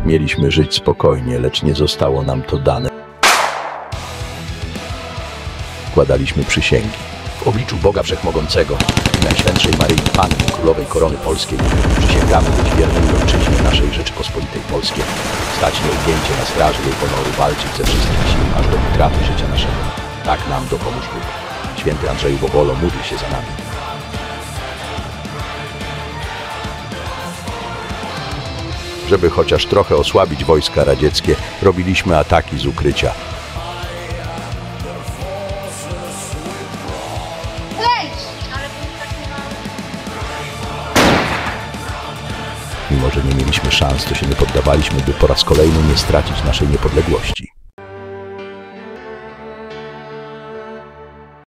Mieliśmy żyć spokojnie, lecz nie zostało nam to dane. Składaliśmy przysięgi w obliczu Boga Wszechmogącego i Najświętszej Maryi Panny, Królowej Korony Polskiej. Przysięgamy być wiernymi ojczyźnie naszej Rzeczypospolitej Polskiej, stać nieugięcie na straży jej honoru, walczyć ze wszystkich sił aż do utraty życia naszego. Tak nam dopomóż Bóg. Święty Andrzeju Bobolo, módl się za nami. Żeby chociaż trochę osłabić wojska radzieckie, robiliśmy ataki z ukrycia. Mimo że nie mieliśmy szans, to się nie poddawaliśmy, by po raz kolejny nie stracić naszej niepodległości.